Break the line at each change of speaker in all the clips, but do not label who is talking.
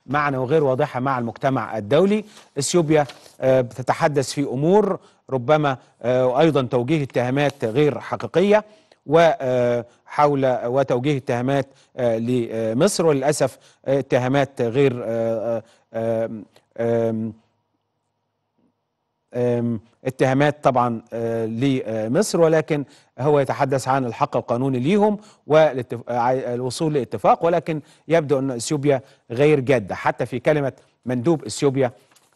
معنى وغير واضحة مع المجتمع الدولي. اثيوبيا بتتحدث في أمور ربما وأيضا توجيه اتهامات غير حقيقية وحول وتوجيه اتهامات لمصر، وللأسف اتهامات غير اتهامات طبعا لمصر، ولكن هو يتحدث عن الحق القانوني ليهم والوصول لاتفاق. ولكن يبدو أن اثيوبيا غير جادة حتى في كلمة مندوب اثيوبيا.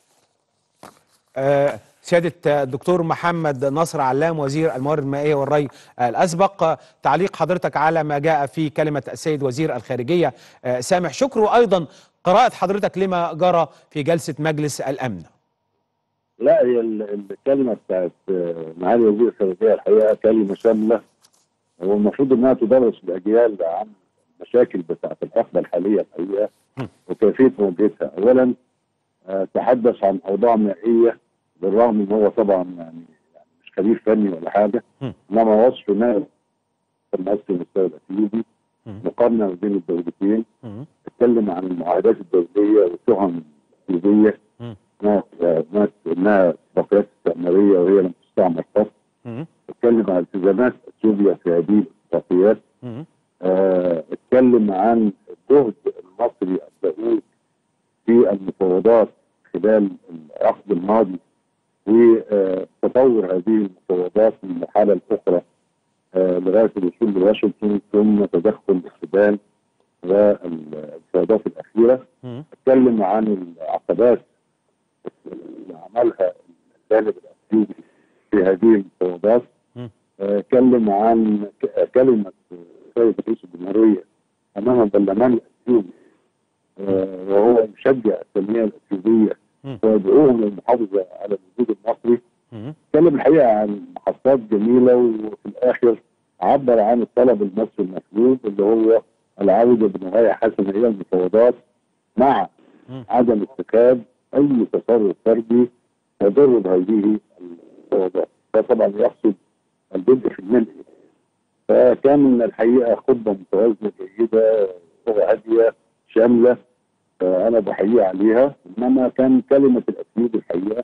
سيادة الدكتور محمد نصر علام وزير الموارد المائية والري الأسبق، تعليق حضرتك على ما جاء في كلمة السيد وزير الخارجية سامح شكري، وأيضا قراءة حضرتك لما جرى في جلسة مجلس الأمن.
لا، هي الكلمة بتاعت معالي وزير الخارجية الحقيقة كلمة شاملة، هو المفروض انها تدرس الاجيال عن المشاكل بتاعت الحقبة الحالية الحقيقة وكيفية مواجهتها. اولا تحدث عن اوضاع مائية، بالرغم ان هو طبعا يعني مش خبير فني ولا حاجة، انما وصف نائب المصري المستوى الاثيوبي، مقارنة بين الدولتين، اتكلم عن المعاهدات الدولية والتهم الاثيوبية انها اتفاقيات استعماريه وهي لم تستعمر قط. اتكلم عن التزامات اثيوبيا في هذه الاتفاقيات. اتكلم عن الجهد المصري الدؤوب في المفاوضات خلال العقد الماضي وتطور هذه المفاوضات من مرحله اخرى لغايه الوصول لواشنطن، ثم تدخل السودان والمفاوضات الاخيره. اتكلم عن العقبات اللي عملها الجانب الاثيوبي في هذه المفاوضات. اتكلم عن كلمه السيد رئيس الجمهوريه امام البرلمان الاثيوبي وهو يشجع التنميه الاثيوبيه ويدعوهم للمحافظه على الوجود المصري. اتكلم الحقيقه عن محطات جميله، وفي الاخر عبر عن الطلب المصري المطلوب اللي هو العوده بنهايه حسنه الى المفاوضات مع عدم اتخاذ اي تصرف فردي يضر بهذه المفاوضات. فطبعا يقصد البدء في الملء. فكان الحقيقه خطبه متوازنه جيده، لغه هاديه شامله، انا بحييه عليها. انما كان كلمه الاثيوبي الحقيقه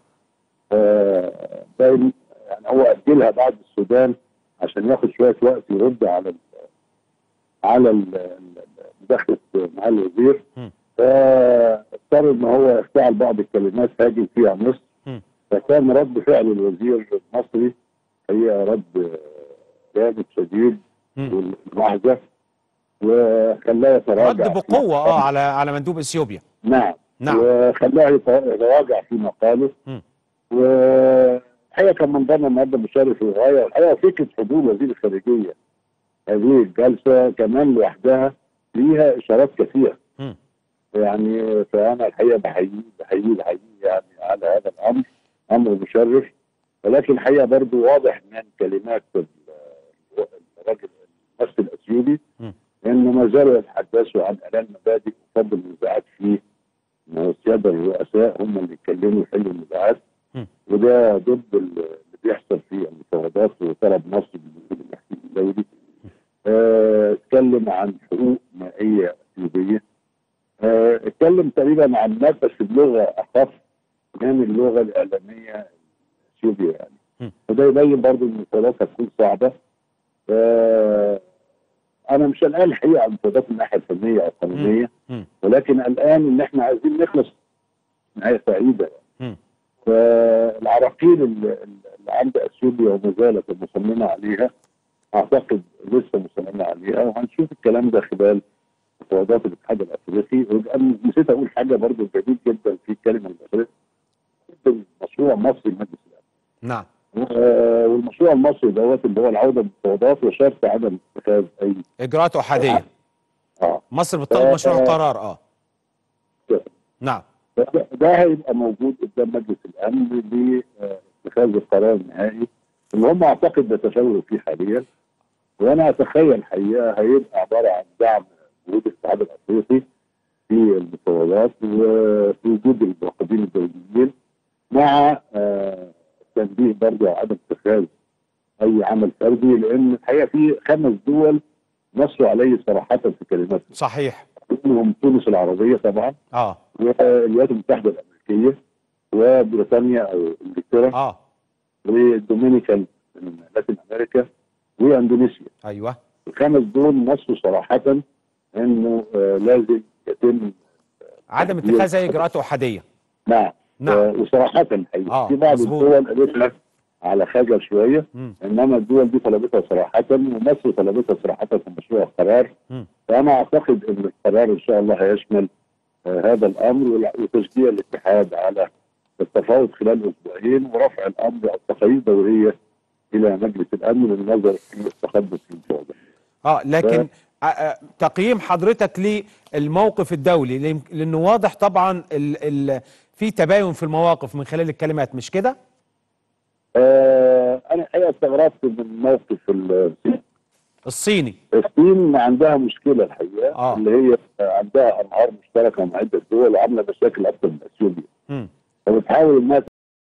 باين يعني هو اجلها بعد السودان عشان ياخد شويه وقت يرد على مداخله معالي الوزير. فاضطر ان هو يفتعل بعض الكلمات هاجم فيها مصر. فكان رد فعل الوزير المصري هي رد جامد شديد والمحزة، وخلاه يتراجع
رد بقوة على مندوب اثيوبيا.
نعم. وخلاه يتراجع في مقاله. والحقيقه كان منظرنا النهارده مشرف للغايه، والحقيقه فكره حضور وزير الخارجيه هذه الجلسه كمان لوحدها ليها اشارات كثيره. يعني فانا الحقيقه بحييه يعني على هذا الامر، امر مشرف. ولكن الحقيقه برضه واضح من كلمات الراجل الممثل الاثيوبي انه ما زالوا يتحدثوا عن اعلان مبادئ وفضل النزاعات فيه. الساده الرؤساء هم اللي يتكلموا يحلوا النزاعات، وده ضد اللي بيحصل في المفاوضات وطلب مصر بالوجود المحكوم الدولي. اتكلم عن حقوق مائيه اثيوبيه. اتكلم تقريبا عن بس بلغه اخف من اللغه الاعلاميه الاثيوبيه يعني. وده يبين برضه ان المفاوضات هتكون صعبه. انا مش قلقان الحقيقه على المفاوضات من الناحيه الفنيه او القانونيه، ولكن قلقان ان احنا عايزين نخلص نهايه سعيده. فالعراقيل اللي عند اثيوبيا وما زالت مصممه عليها، اعتقد لسه مصممه عليها، وهنشوف الكلام ده خلال مفاوضات الاتحاد الافريقي. نسيت اقول حاجه برضه جديد جدا في الكلمه الاخيره، مشروع مصري لمجلس الامن.
نعم.
والمشروع المصري دوت اللي هو العوده بالمفاوضات وشرط عدم اتخاذ اي
اجراءات احاديه. مصر بتطلب مشروع قرار. نعم.
ده هيبقى موجود قدام مجلس الامن لاتخاذ القرار النهائي اللي هم اعتقد بيتشاوروا فيه حاليا. وانا اتخيل الحقيقه هيبقى عباره عن دعم وجود الاتحاد الافريقي في المفاوضات وفي وجود المراقبين الدوليين، مع التنبيه برضه على عدم اتخاذ اي عمل فردي، لان الحقيقه في 5 دول نصوا عليه صراحه في كلماتهم.
صحيح.
منهم تونس العربيه طبعا، والولايات المتحده الامريكيه، وبريطانيا او انجلترا، والدومينيكان من لاتين امريكا، واندونيسيا.
ايوه.
الخمس دول نصوا صراحه انه لازم يتم
عدم اتخاذ اي اجراءات احاديه.
نعم. وصراحه الحقيقه في بعض الدول قالت على خجل شويه، انما الدول دي طلبتها صراحه، ومصر طلبتها صراحه في مشروع القرار. فانا اعتقد ان القرار ان شاء الله هيشمل هذا الامر، وتشجيع الاتحاد على التفاوض خلال اسبوعين، ورفع الامر او تقارير دوريه الى مجلس الامن للنظر في التقدم في المفاوضات.
لكن تقييم حضرتك للموقف الدولي، لانه واضح طبعا في تباين في المواقف من خلال الكلمات، مش كده؟
انا الحقيقه استغربت من موقف
الصيني.
الصين عندها مشكله الحقيقه، اللي هي عندها انهار مشتركه مع عده دول، وعامله مشاكل اكثر من اثيوبيا. فبتحاول انها